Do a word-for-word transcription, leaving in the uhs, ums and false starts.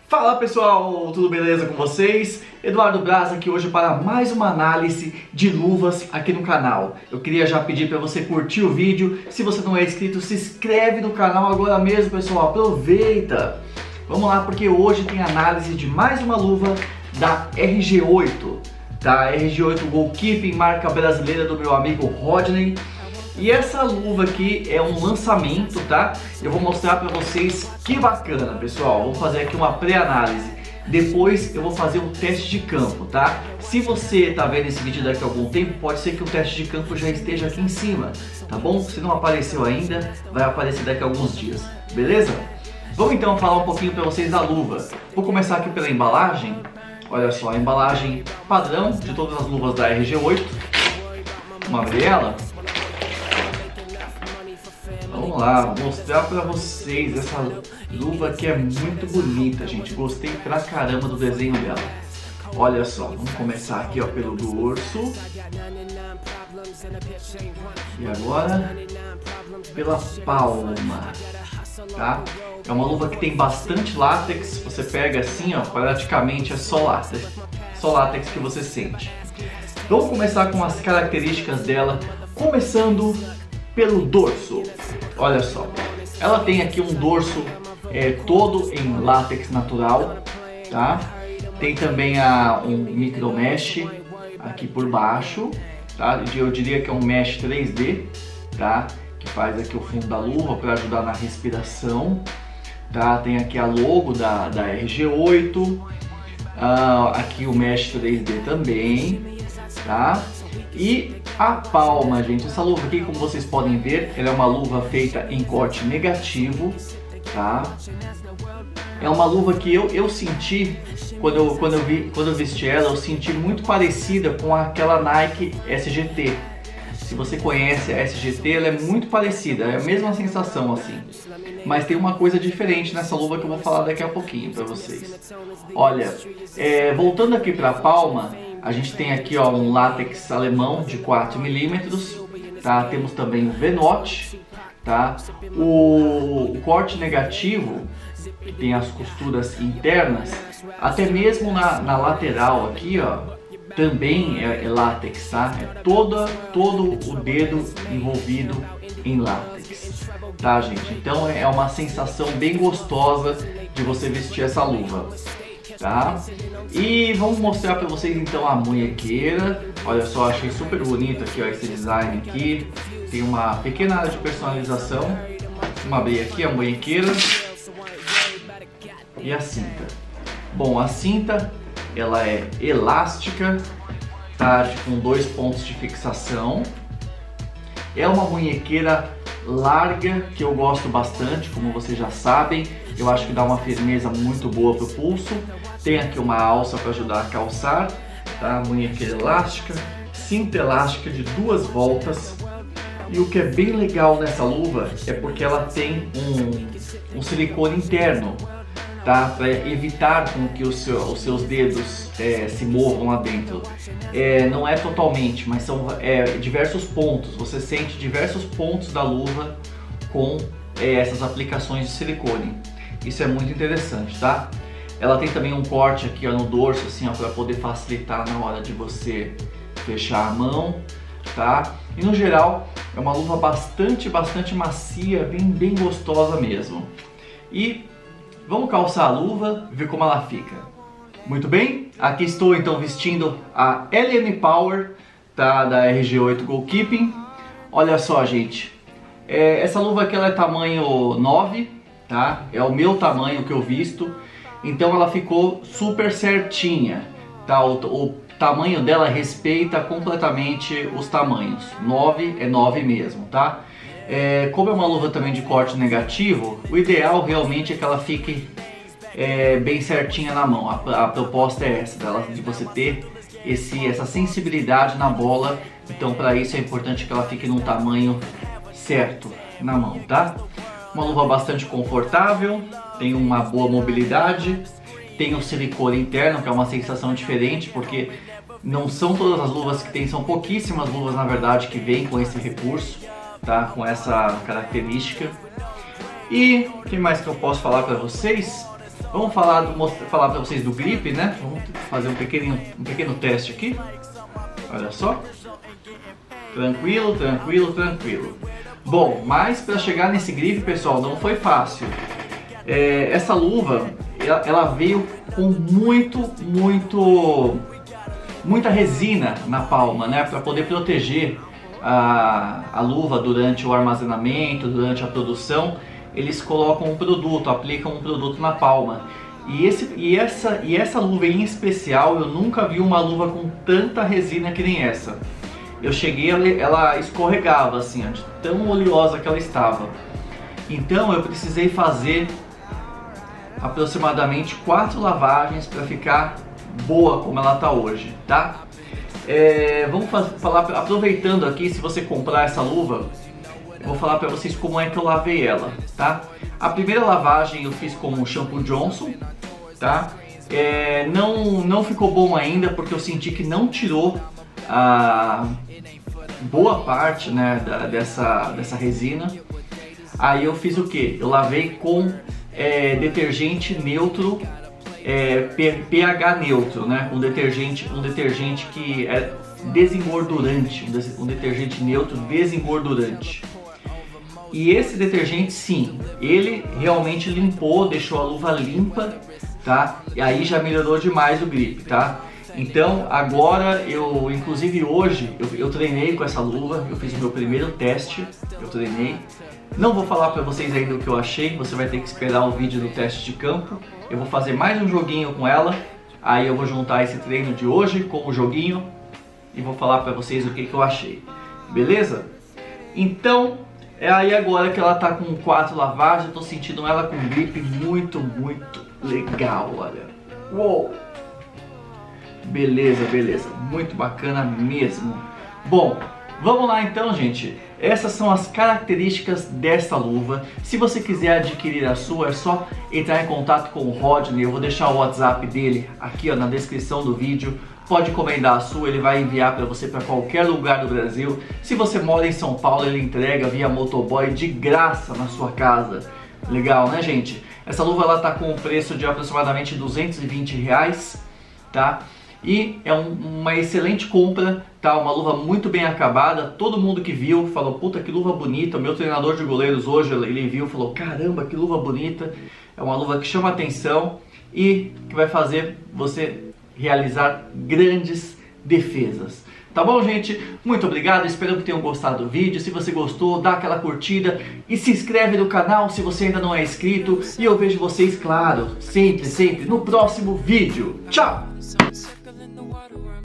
Fala pessoal, tudo beleza com vocês? Eduardo Braz aqui hoje para mais uma análise de luvas aqui no canal. Eu queria já pedir para você curtir o vídeo. Se você não é inscrito, se inscreve no canal agora mesmo, pessoal. Aproveita! Vamos lá, porque hoje tem análise de mais uma luva da R G oito, tá? R G oito Goalkeeping, marca brasileira do meu amigo Rodney. E essa luva aqui é um lançamento, tá? Eu vou mostrar pra vocês que bacana, pessoal. Vou fazer aqui uma pré-análise. Depois eu vou fazer um teste de campo, tá? Se você tá vendo esse vídeo daqui a algum tempo, pode ser que o teste de campo já esteja aqui em cima, tá bom? Se não apareceu ainda, vai aparecer daqui a alguns dias, beleza? Vamos então falar um pouquinho pra vocês da luva. Vou começar aqui pela embalagem. Olha só, a embalagem padrão de todas as luvas da R G oito. Vamos abrir ela. Vamos lá, vou mostrar pra vocês essa luva que é muito bonita, gente. Gostei pra caramba do desenho dela. Olha só, vamos começar aqui ó, pelo dorso. E agora pela palma, tá? É uma luva que tem bastante látex. Você pega assim, ó, praticamente é só látex. Só látex que você sente. Vamos começar com as características dela, começando pelo dorso. Olha só, ela tem aqui um dorso é, todo em látex natural, tá? Tem também a, um micro mesh aqui por baixo, tá? Eu diria que é um mesh três D, tá? Que faz aqui o fundo da luva para ajudar na respiração, tá? Tem aqui a logo da, da R G oito, uh, aqui o mesh três D também, tá? E a palma, gente, essa luva aqui, como vocês podem ver, ela é uma luva feita em corte negativo, tá? É uma luva que eu, eu senti, quando eu, quando, eu vi, quando eu vesti ela, eu senti muito parecida com aquela Nike S G T. Se você conhece a S G T, ela é muito parecida, é a mesma sensação assim. Mas tem uma coisa diferente nessa luva que eu vou falar daqui a pouquinho para vocês. Olha, é, voltando aqui para a palma, a gente tem aqui ó, um látex alemão de quatro milímetros, tá? Temos também o V-Notch, tá? O, o corte negativo, que tem as costuras internas, até mesmo na, na lateral aqui, ó, também é, é látex, tá? É toda, todo o dedo envolvido em látex, tá, gente? Então é uma sensação bem gostosa de você vestir essa luva, tá? E vamos mostrar para vocês então a munhequeira. Olha só, achei super bonito aqui ó, esse design aqui. Tem uma pequena área de personalização. Vamos abrir aqui a munhequeira e a cinta. Bom, a cinta ela é elástica, tá? Com dois pontos de fixação. É uma munhequeira larga que eu gosto bastante, como vocês já sabem. Eu acho que dá uma firmeza muito boa pro pulso. Tem aqui uma alça para ajudar a calçar, tá? Munhequeira elástica, cinta elástica de duas voltas. E o que é bem legal nessa luva é porque ela tem um, um silicone interno, tá? Para evitar com que o seu, os seus dedos é, se movam lá dentro. É, não é totalmente, mas são é, diversos pontos. Você sente diversos pontos da luva com é, essas aplicações de silicone. Isso é muito interessante, tá? Ela tem também um corte aqui ó, no dorso, assim, para poder facilitar na hora de você fechar a mão, tá? E no geral é uma luva bastante, bastante macia, bem, bem gostosa mesmo. E vamos calçar a luva, ver como ela fica. Muito bem, aqui estou então vestindo a L M Power, tá? Da R G oito Goalkeeping. Olha só, gente, é, essa luva aqui ela é tamanho nove, tá? É o meu tamanho que eu visto. Então ela ficou super certinha, tá? O, o tamanho dela respeita completamente os tamanhos. nove é nove mesmo, tá? É, como é uma luva também de corte negativo, o ideal realmente é que ela fique é, bem certinha na mão. A, a proposta é essa, dela, de você ter esse, essa sensibilidade na bola. Então para isso é importante que ela fique num tamanho certo na mão, tá? Uma luva bastante confortável, tem uma boa mobilidade, tem o silicone interno, que é uma sensação diferente, porque não são todas as luvas que tem, são pouquíssimas luvas na verdade que vêm com esse recurso, tá? Com essa característica. E o que mais que eu posso falar para vocês? Vamos falar, do, falar para vocês do grip, né? Vamos fazer um pequeno, um pequeno teste aqui. Olha só. Tranquilo, tranquilo, tranquilo. Bom, mas para chegar nesse grip, pessoal, não foi fácil. É, essa luva, ela, ela veio com muito, muito, muita resina na palma, né? Para poder proteger a, a luva durante o armazenamento, durante a produção. Eles colocam um produto, aplicam um produto na palma. E, esse, e, essa, e essa luva em especial, eu nunca vi uma luva com tanta resina que nem essa. Eu cheguei, ela escorregava assim, de tão oleosa que ela estava. Então eu precisei fazer aproximadamente quatro lavagens para ficar boa como ela está hoje, tá? É, vamos falar, aproveitando aqui, se você comprar essa luva, eu vou falar para vocês como é que eu lavei ela, tá? A primeira lavagem eu fiz com o shampoo Johnson, tá? É, não, não ficou bom ainda porque eu senti que não tirou a boa parte, né, da, dessa, dessa resina. Aí eu fiz o que? Eu lavei com é, detergente neutro, é, pH neutro, né? Um detergente, um detergente que é desengordurante, um detergente neutro desengordurante. E esse detergente, sim, ele realmente limpou, deixou a luva limpa, tá? E aí já melhorou demais o grip, tá? Então agora eu, inclusive hoje, eu, eu treinei com essa luva, eu fiz o meu primeiro teste, eu treinei. Não vou falar para vocês ainda o que eu achei, você vai ter que esperar o vídeo do teste de campo. Eu vou fazer mais um joguinho com ela, aí eu vou juntar esse treino de hoje com o joguinho e vou falar para vocês o que, que eu achei, beleza? Então, é aí agora que ela tá com quatro lavagens, eu tô sentindo ela com grip muito, muito legal, olha. Uou! Beleza, beleza, muito bacana mesmo. Bom, vamos lá então, gente. Essas são as características dessa luva. Se você quiser adquirir a sua, é só entrar em contato com o Rodney. Eu vou deixar o WhatsApp dele aqui ó, na descrição do vídeo. Pode encomendar a sua, ele vai enviar para você para qualquer lugar do Brasil. Se você mora em São Paulo, ele entrega via motoboy de graça na sua casa. Legal, né, gente? Essa luva ela tá com um preço de aproximadamente duzentos e vinte reais, tá? E é um, uma excelente compra, tá? Uma luva muito bem acabada. Todo mundo que viu falou, puta, que luva bonita. O meu treinador de goleiros hoje, ele viu e falou, caramba, que luva bonita. É uma luva que chama atenção e que vai fazer você realizar grandes defesas. Tá bom, gente? Muito obrigado, espero que tenham gostado do vídeo. Se você gostou, dá aquela curtida e se inscreve no canal se você ainda não é inscrito. E eu vejo vocês, claro, sempre, sempre no próximo vídeo. Tchau!